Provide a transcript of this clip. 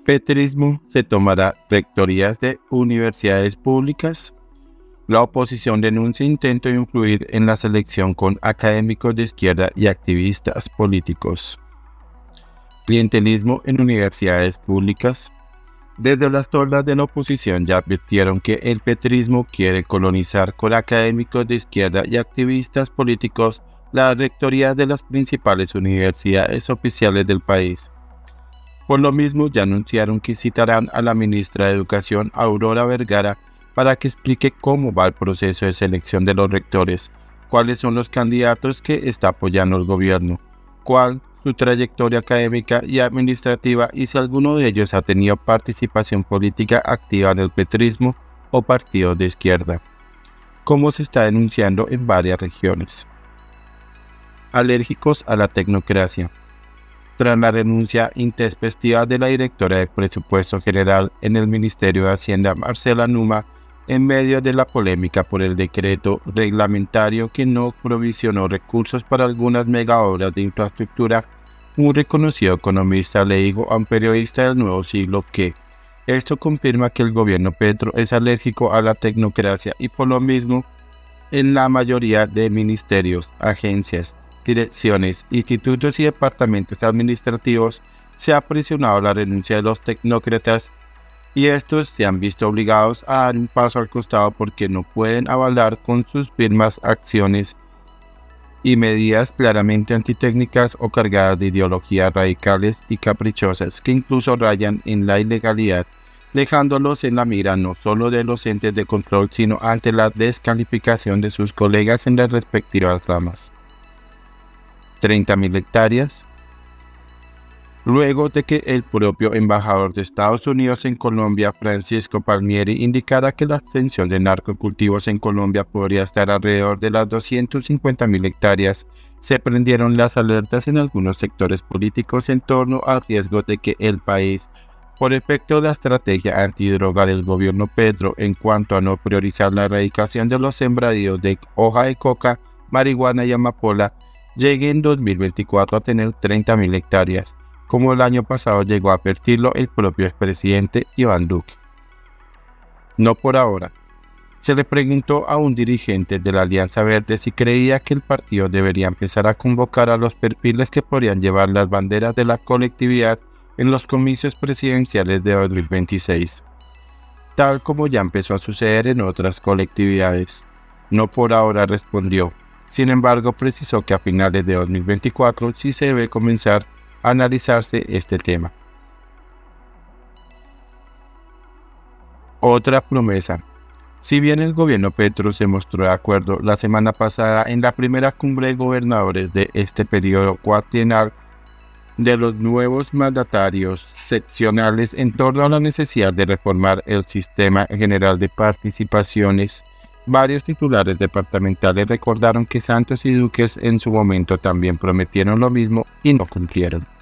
Petrismo se tomará rectorías de universidades públicas. La oposición denuncia intento de influir en la selección con académicos de izquierda y activistas políticos. Clientelismo en universidades públicas. Desde las tornas de la oposición ya advirtieron que el petrismo quiere colonizar con académicos de izquierda y activistas políticos las rectorías de las principales universidades oficiales del país. Por lo mismo, ya anunciaron que citarán a la ministra de Educación, Aurora Vergara, para que explique cómo va el proceso de selección de los rectores, cuáles son los candidatos que está apoyando el gobierno, cuál su trayectoria académica y administrativa y si alguno de ellos ha tenido participación política activa en el petrismo o partidos de izquierda, como se está denunciando en varias regiones. Alérgicos a la tecnocracia. Tras la renuncia intempestiva de la directora de Presupuesto General en el Ministerio de Hacienda, Marcela Numa, en medio de la polémica por el decreto reglamentario que no provisionó recursos para algunas megaobras de infraestructura, un reconocido economista le dijo a un periodista del Nuevo Siglo que esto confirma que el gobierno Petro es alérgico a la tecnocracia y por lo mismo, en la mayoría de ministerios, agencias, direcciones, institutos y departamentos administrativos se ha presionado la renuncia de los tecnócratas y estos se han visto obligados a dar un paso al costado porque no pueden avalar con sus firmas acciones y medidas claramente antitécnicas o cargadas de ideologías radicales y caprichosas que incluso rayan en la ilegalidad, dejándolos en la mira no solo de los entes de control sino ante la descalificación de sus colegas en las respectivas ramas. 30.000 hectáreas. Luego de que el propio embajador de Estados Unidos en Colombia, Francisco Palmieri, indicara que la extensión de narcocultivos en Colombia podría estar alrededor de las 250.000 hectáreas, se prendieron las alertas en algunos sectores políticos en torno al riesgo de que el país, por efecto de la estrategia antidroga del gobierno Petro en cuanto a no priorizar la erradicación de los sembradíos de hoja de coca, marihuana y amapola, llegue en 2024 a tener 30.000 hectáreas, como el año pasado llegó a advertirlo el propio expresidente Iván Duque. No por ahora. Se le preguntó a un dirigente de la Alianza Verde si creía que el partido debería empezar a convocar a los perfiles que podrían llevar las banderas de la colectividad en los comicios presidenciales de 2026, tal como ya empezó a suceder en otras colectividades. No por ahora respondió. Sin embargo, precisó que a finales de 2024 sí se debe comenzar a analizarse este tema. Otra promesa. Si bien el gobierno Petro se mostró de acuerdo la semana pasada en la primera cumbre de gobernadores de este periodo cuatrienal de los nuevos mandatarios seccionales en torno a la necesidad de reformar el sistema general de participaciones, varios titulares departamentales recordaron que Santos y Duque en su momento también prometieron lo mismo y no cumplieron.